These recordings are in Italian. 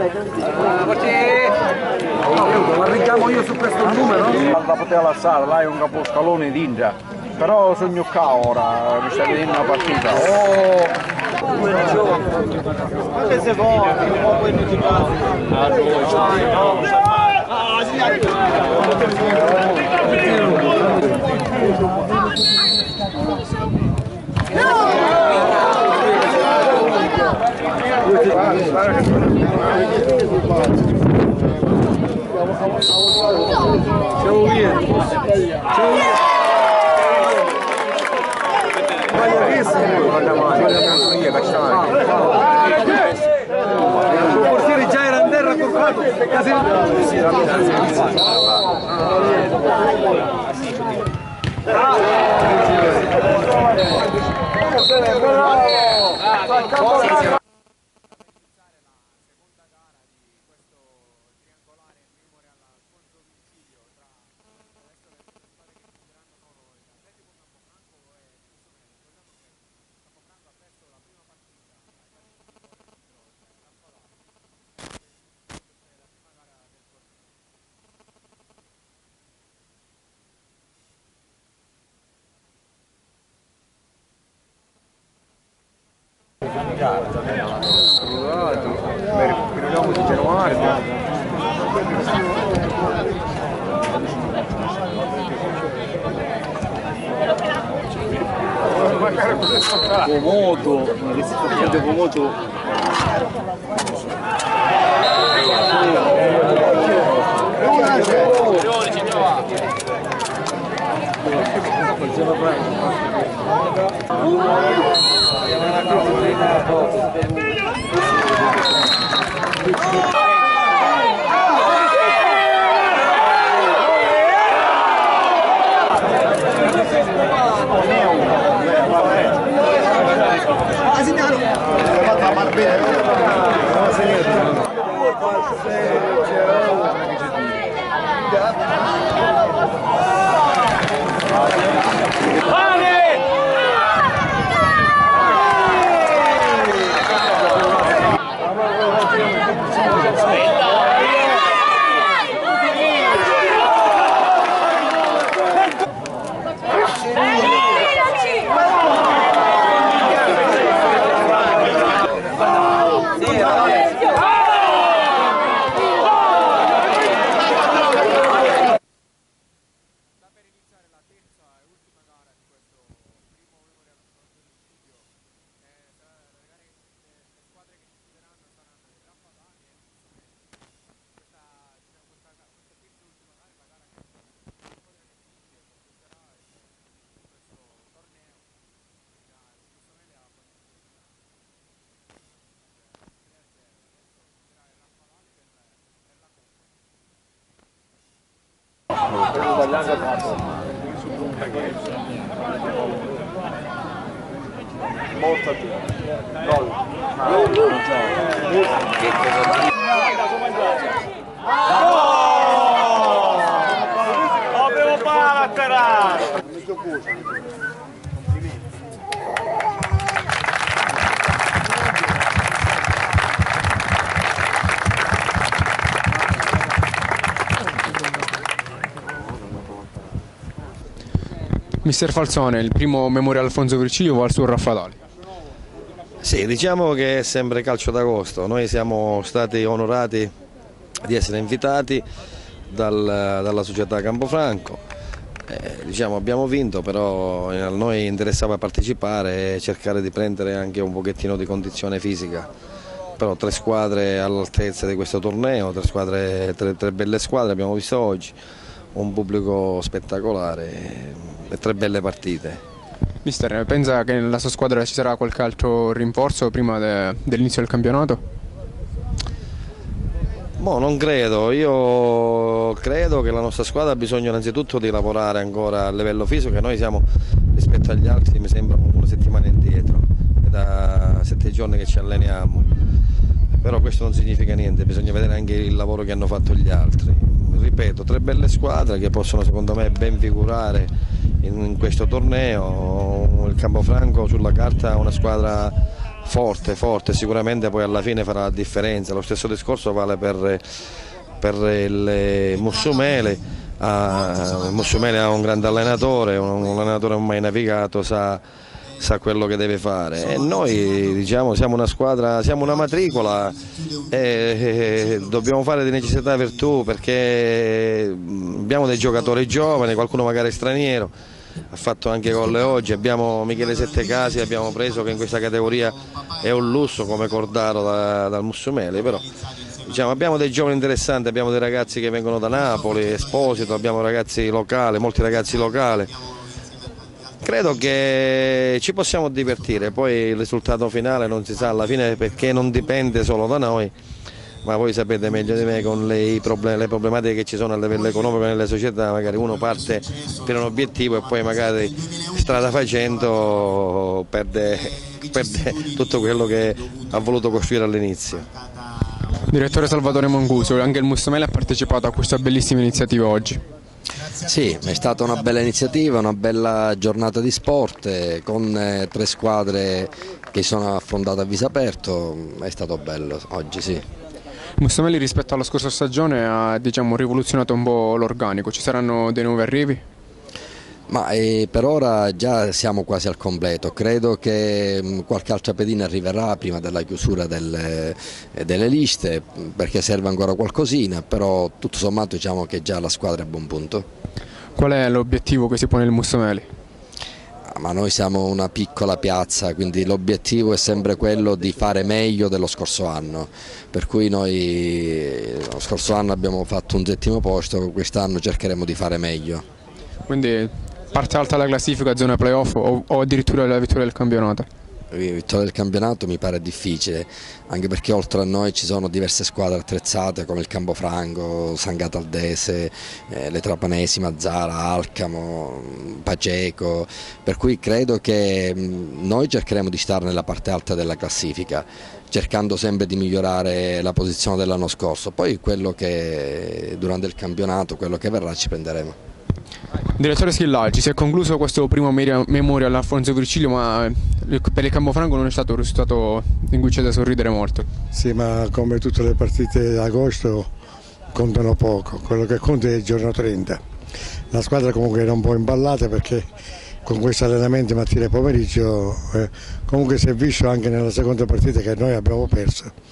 Lo richiamo io su questo numero? La poteva lasciare, là è un caposcalone d'India. Però sogno qua ora, mi sta vedendo una partita. Quante secondi, un po' quello di il portiere già era in terra corpato. Speriamo di Januario. Pomoto, che si fa più Pomoto. Molto più. Avevo pattera! Mister Falzone, il primo Memorial Alfonso Virgilio va al suo Raffadali. Sì, diciamo che è sempre calcio d'agosto. Noi siamo stati onorati di essere invitati dalla società Campofranco. Diciamo, abbiamo vinto, però a noi interessava partecipare e cercare di prendere anche un pochettino di condizione fisica. Però 3 squadre all'altezza di questo torneo, 3 belle squadre abbiamo visto oggi, un pubblico spettacolare e 3 belle partite. Mister, pensa che nella sua squadra ci sarà qualche altro rinforzo prima dell'inizio del campionato? Boh, non credo, io credo che la nostra squadra ha bisogno innanzitutto di lavorare ancora a livello fisico, che noi siamo rispetto agli altri mi sembra una settimana indietro, è da 7 giorni che ci alleniamo, però questo non significa niente, bisogna vedere anche il lavoro che hanno fatto gli altri. Ripeto, 3 belle squadre che possono secondo me ben figurare in questo torneo. Il Campofranco sulla carta è una squadra forte, sicuramente poi alla fine farà la differenza. Lo stesso discorso vale per il Mussumeli. Mussumeli ha un grande allenatore, un allenatore mai navigato, sa quello che deve fare, e noi diciamo siamo una squadra, siamo una matricola e dobbiamo fare di necessità virtù, perché abbiamo dei giocatori giovani, qualcuno magari straniero, ha fatto anche gol oggi, abbiamo Michele Settecasi, abbiamo preso, che in questa categoria è un lusso come Cordaro dal Mussumeli, però diciamo, abbiamo dei giovani interessanti, abbiamo dei ragazzi che vengono da Napoli, Esposito, abbiamo ragazzi locali, molti ragazzi locali. Credo che ci possiamo divertire, poi il risultato finale non si sa alla fine, perché non dipende solo da noi, ma voi sapete meglio di me con le problematiche che ci sono a livello economico nelle società, magari uno parte per un obiettivo e poi magari strada facendo perde tutto quello che ha voluto costruire all'inizio. Direttore Salvatore Mancuso, anche il Mussumeli ha partecipato a questa bellissima iniziativa oggi. Sì, è stata una bella iniziativa, una bella giornata di sport con 3 squadre che sono affrontate a viso aperto, è stato bello oggi, sì. Il Mussumeli rispetto alla scorsa stagione ha, diciamo, rivoluzionato un po' l'organico, ci saranno dei nuovi arrivi? Ma per ora già siamo quasi al completo, credo che qualche altra pedina arriverà prima della chiusura delle liste, perché serve ancora qualcosina, però tutto sommato diciamo che già la squadra è a buon punto. Qual è l'obiettivo che si pone il Mussumeli? Ma noi siamo una piccola piazza, quindi l'obiettivo è sempre quello di fare meglio dello scorso anno, per cui noi lo scorso anno abbiamo fatto un 7° posto, quest'anno cercheremo di fare meglio. Quindi parte alta la classifica, zona playoff o addirittura la vittoria del campionato? La vittoria del campionato mi pare difficile, anche perché oltre a noi ci sono diverse squadre attrezzate come il Campofranco, San Gataldese, le Trapanesi, Mazzara, Alcamo, Paceco, per cui credo che noi cercheremo di stare nella parte alta della classifica, cercando sempre di migliorare la posizione dell'anno scorso, poi quello che durante il campionato, quello che verrà ci prenderemo. Direttore Schillaci, si è concluso questo primo memorial all'Alfonso Virgilio, ma per il Campofranco non è stato un risultato in cui c'è da sorridere molto. Sì, ma come tutte le partite d'agosto contano poco, quello che conta è il giorno 30. La squadra comunque era un po' imballata perché con questo allenamento mattina e pomeriggio comunque si è visto anche nella seconda partita che noi abbiamo perso.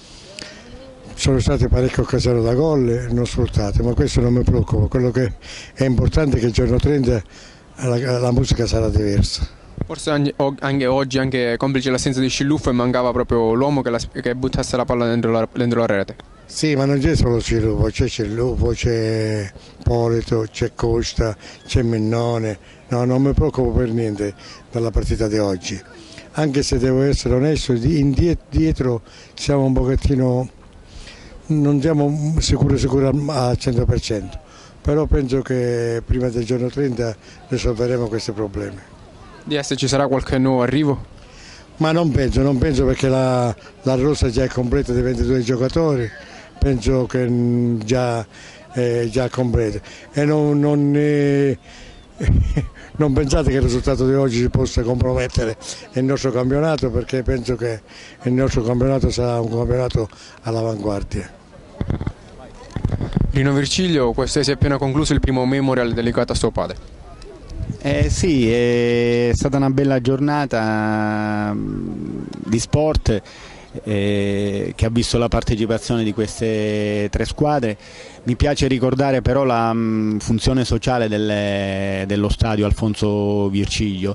Sono state parecchie occasioni da gol non sfruttate, ma questo non mi preoccupa, quello che è importante è che il giorno 30 la musica sarà diversa. Forse anche oggi, anche complice l'assenza di Sciluffo, mancava proprio l'uomo che buttasse la palla dentro la rete. Sì, ma non c'è solo Sciluffo, c'è Polito, c'è Costa, c'è Mennone, no, non mi preoccupo per niente dalla partita di oggi, anche se devo essere onesto, dietro siamo un pochettino... Non siamo sicuri al 100%, però penso che prima del giorno 30 risolveremo questi problemi. Di essere ci sarà qualche nuovo arrivo? Ma non penso perché la rosa già è completa di 22 giocatori, penso che già è completa. E non pensate che il risultato di oggi possa compromettere il nostro campionato, perché penso che il nostro campionato sarà un campionato all'avanguardia. Rino Virgilio, questo si è appena concluso il primo memorial dedicato a suo padre. Sì, è stata una bella giornata di sport che ha visto la partecipazione di queste 3 squadre. Mi piace ricordare però la funzione sociale dello stadio Alfonso Virgilio.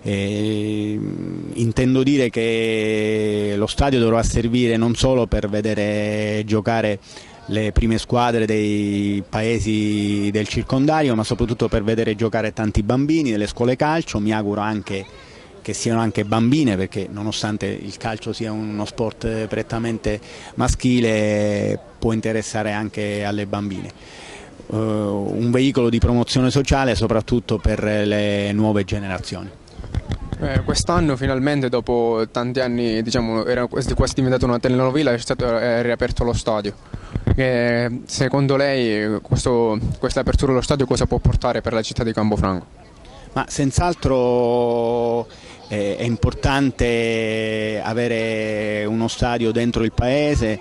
Intendo dire che lo stadio dovrà servire non solo per vedere giocare le prime squadre dei paesi del circondario, ma soprattutto per vedere giocare tanti bambini delle scuole calcio. Mi auguro anche che siano anche bambine, perché nonostante il calcio sia uno sport prettamente maschile può interessare anche alle bambine. Un veicolo di promozione sociale soprattutto per le nuove generazioni. Quest'anno finalmente, dopo tanti anni, diciamo, era quasi diventato una telenovela, è stato riaperto lo stadio. Secondo lei questa apertura dello stadio cosa può portare per la città di Campofranco? Ma senz'altro è importante avere uno stadio dentro il paese,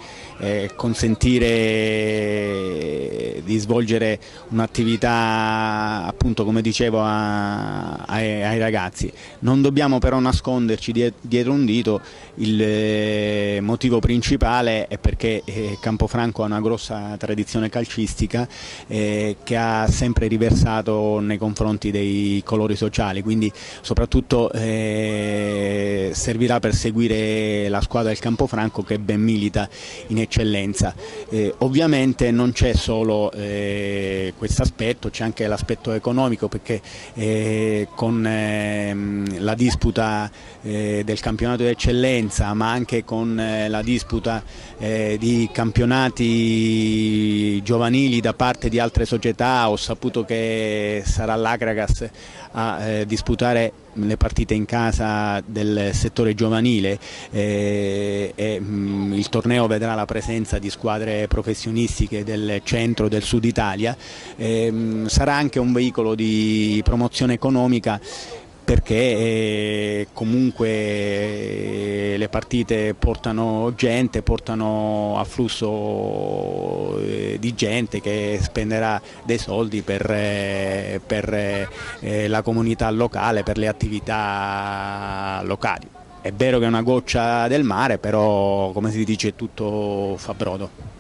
consentire di svolgere un'attività, appunto, come dicevo, ai ragazzi. Non dobbiamo però nasconderci dietro un dito. Il motivo principale è perché Campofranco ha una grossa tradizione calcistica che ha sempre riversato nei confronti dei colori sociali, quindi soprattutto servirà per seguire la squadra del Campofranco, che ben milita in eccellenza. Ovviamente non c'è solo questo aspetto, c'è anche l'aspetto economico, perché con la disputa del campionato d'eccellenza, ma anche con la disputa di campionati giovanili da parte di altre società, ho saputo che sarà l'Akragas a disputare le partite in casa del settore giovanile, il torneo vedrà la presenza di squadre professionistiche del centro e del sud Italia, sarà anche un veicolo di promozione economica, perché comunque le partite portano gente, portano afflusso di gente che spenderà dei soldi per la comunità locale, per le attività locali. È vero che è una goccia del mare, però come si dice tutto fa brodo.